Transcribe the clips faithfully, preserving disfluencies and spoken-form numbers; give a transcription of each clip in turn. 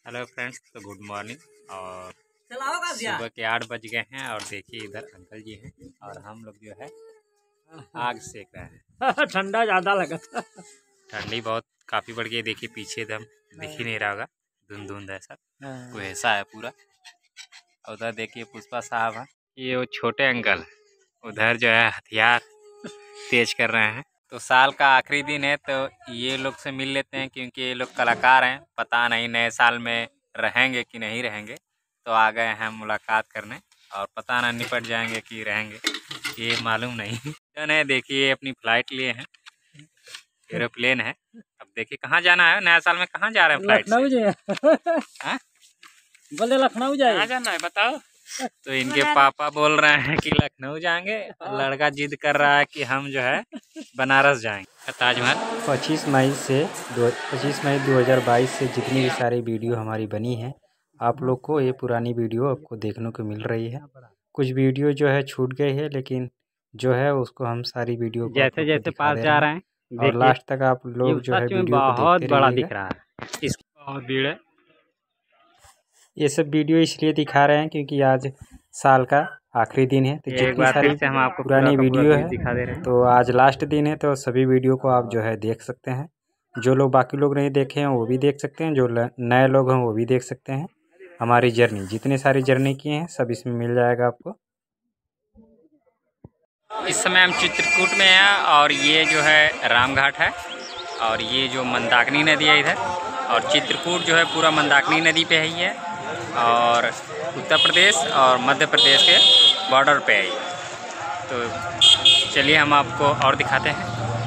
Hello friends, तो good morning. और सुबह के आठ बज गए हैं और देखिए इधर अंकल जी हैं और हम लोग जो है आग सेक रहे हैं। ठंडा ज़्यादा लगा था। ठंडी बहुत काफ़ी बढ़ गई। देखिए पीछे एकदम दिख ही नहीं रहा होगा, धुंध धुंध ऐसा वैसा है पूरा। उधर देखिए पुष्पा साहब है, ये वो छोटे अंकल उधर जो है हथियार तेज कर रहे हैं। तो साल का आखिरी दिन है तो ये लोग से मिल लेते हैं, क्योंकि ये लोग कलाकार हैं। पता नहीं नए साल में रहेंगे कि नहीं रहेंगे, तो आ गए हैं मुलाकात करने। और पता ना निपट जाएंगे कि रहेंगे, ये मालूम नहीं। है देखिए अपनी फ्लाइट लिए हैं, एरोप्लेन है। अब देखिए कहाँ जाना है नया साल में, कहाँ जा रहे हैं फ्लाइट से? लखनऊ जाए बोले लखनऊ जाए। कहाँ जाना है बताओ? तो इनके पापा बोल रहे हैं कि लखनऊ जाएंगे, लड़का जिद कर रहा है कि हम जो है बनारस जाएंगे। ताजमहल पच्चीस मई से पच्चीस मई दो हज़ार बाईस से जितनी भी सारी वीडियो हमारी बनी है, आप लोग को ये पुरानी वीडियो आपको देखने को मिल रही है। कुछ वीडियो जो है छूट गई है, लेकिन जो है उसको हम सारी वीडियो को जैसे जैसे पास जा रहे हैं और लास्ट तक आप लोग जो है वीडियो को देखते बड़ा रहिएगा। दिख रहा है, इसकी बहुत भीड़ है। ये सब वीडियो इसलिए दिखा रहे हैं क्योंकि आज साल का आखिरी दिन है, तो जितनी सारी से हम आपको पुरानी वीडियो है दिखा दे रहे हैं। तो आज लास्ट दिन है, तो सभी वीडियो को आप जो है देख सकते हैं। जो लोग बाकी लोग नहीं देखे हैं वो भी देख सकते हैं, जो नए लोग हैं वो भी देख सकते हैं। हमारी जर्नी जितनी सारी जर्नी किए हैं सब इसमें मिल जाएगा आपको। इस समय हम चित्रकूट में हैं और ये जो है रामघाट है और ये जो मंदाकिनी नदी है इधर, और चित्रकूट जो है पूरा मंदाकिनी नदी पे ही है और उत्तर प्रदेश और मध्य प्रदेश के बॉर्डर पे है। तो चलिए हम आपको और दिखाते हैं।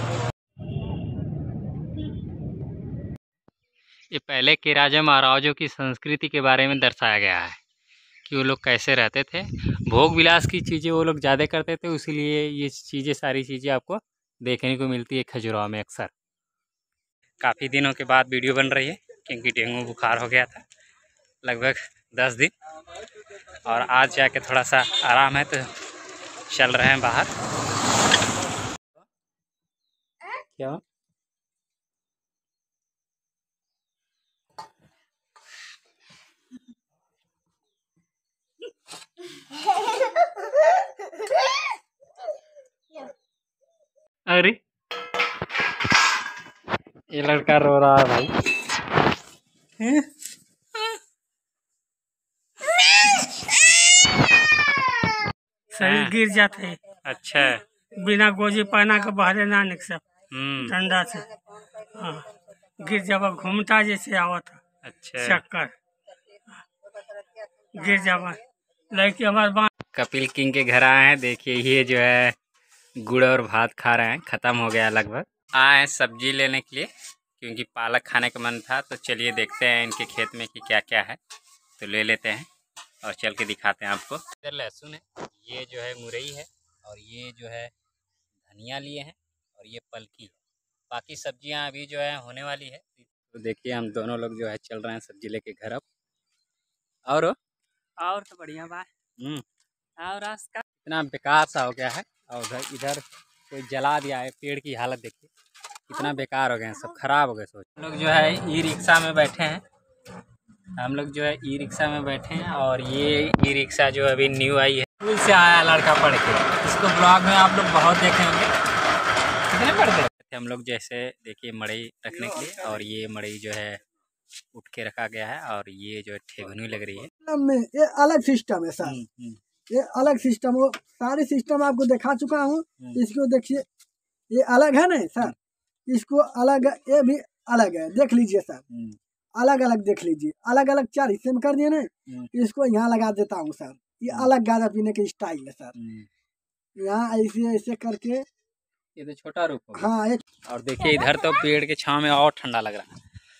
ये पहले के राजा महाराजों की संस्कृति के बारे में दर्शाया गया है कि वो लोग कैसे रहते थे। भोग विलास की चीज़ें वो लोग ज़्यादा करते थे, इसीलिए ये चीज़ें सारी चीज़ें आपको देखने को मिलती है खजुराहो में अक्सर। काफ़ी दिनों के बाद वीडियो बन रही है क्योंकि डेंगू बुखार हो गया था लगभग दस दिन, और आज जाके थोड़ा सा आराम है तो चल रहे हैं बाहर। क्या अरे ये लड़का रो रहा है भाई। शरीर गिर जाते है। अच्छा, बिना गोजी पहना के बाहर ना निक सब हम्म ठंडा से। हाँ, गिर जावा घूमता जैसे आवत अच्छा। चक्कर गिर जावा। लड़की हमारे कपिल किंग के घर आए हैं। देखिए ये जो है गुड़ और भात खा रहे हैं, ख़त्म हो गया लगभग। आए हैं सब्जी लेने के लिए क्योंकि पालक खाने का मन था, तो चलिए देखते हैं इनके खेत में कि क्या क्या है, तो ले लेते हैं और चल के दिखाते हैं आपको। इधर लहसुन है, ये जो है मुरई है, और ये जो है धनिया लिए हैं, और ये पलकी है। बाकी सब्जियां अभी जो है होने वाली है। तो देखिए हम दोनों लोग जो है चल रहे हैं सब्जी लेके घर अब। और और तो बढ़िया बात। हम्म और रास्ता इतना बेकार सा हो गया है, और उधर इधर कोई जला दिया है। पेड़ की हालत देखिए कितना बेकार हो गए हैं, सब खराब हो गए। सोच हम लोग जो है ई रिक्शा में बैठे हैं, हम लोग जो है ई रिक्शा में बैठे हैं, और ये ई रिक्शा जो अभी न्यू आई है, स्कूल से आया लड़का पढ़ के। इसको ब्लॉग में आप लोग बहुत देखे होंगे। कितने पढ़ते थे हम लोग? जैसे देखिए मड़ई रखने के लिए, और ये मड़ई जो है उठ के रखा गया है, और ये जो ठेगुनी लग रही है में ये अलग सिस्टम है सर। ये अलग सिस्टम, वो सारे सिस्टम आपको दिखा चुका हूँ। इसको देखिए, ये अलग है ना सर, इसको अलग, ये भी अलग है। देख लीजिए सर, अलग अलग देख लीजिए, अलग अलग चार हिस्से में कर दिए ना। इसको यहाँ लगा देता हूँ सर, ये अलग गांजा पीने के स्टाइल है सर। यहाँ ऐसे ऐसे करके, ये तो छोटा रूप हो गया। हाँ, एक और देखिए इधर तो पेड़ के छांव में और ठंडा लग रहा है।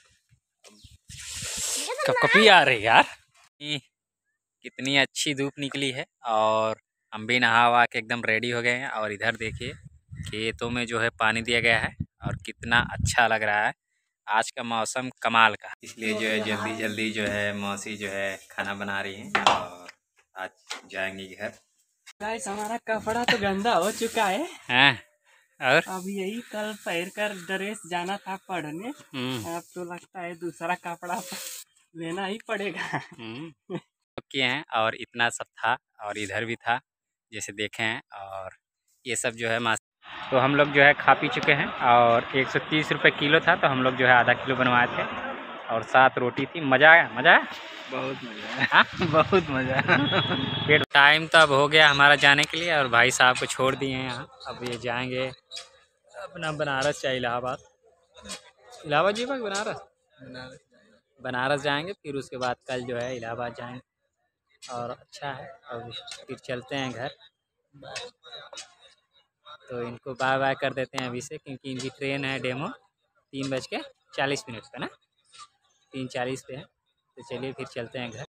कपकपी आ रही यार, कितनी अच्छी धूप निकली है, और हम भी नहा वहा के एकदम रेडी हो गए हैं। और इधर देखिए खेतों में जो है पानी दिया गया है, और कितना अच्छा लग रहा है। आज का मौसम कमाल का, इसलिए जो है जल्दी जल्दी जो है मौसी जो है खाना बना रही हैं, और आज जाएंगी घर। गाइस हमारा कपड़ा तो गंदा हो चुका है। हैं? और अब यही कल पहन कर ड्रेस जाना था पढ़ने, अब तो लगता है दूसरा कपड़ा लेना ही पड़ेगा। हम्म, किए हैं और इतना सब था और इधर भी था जैसे देखे हैं। और ये सब जो है मास तो हम लोग जो है खा पी चुके हैं और एक सौ तीस रुपये किलो था तो हम लोग जो है आधा किलो बनवाए थे और सात रोटी थी। मज़ा आया? मज़ा आया? बहुत मज़ा है। हाँ बहुत मज़ा पेट टाइम तो अब हो गया हमारा जाने के लिए और भाई साहब को छोड़ दिए हैं यहाँ। अब ये जाएंगे अपना बनारस या इलाहाबाद। इलाहाबाद जी भाई बनारस बनारस जाएंगे फिर उसके बाद कल जो है इलाहाबाद जाएंगे। और अच्छा है अब फिर चलते हैं घर। तो इनको बाय बाय कर देते हैं अभी से क्योंकि इनकी ट्रेन है डेमो तीन बज के चालीस मिनट पे ना तीन चालीस पे है। तो चलिए फिर चलते हैं घर।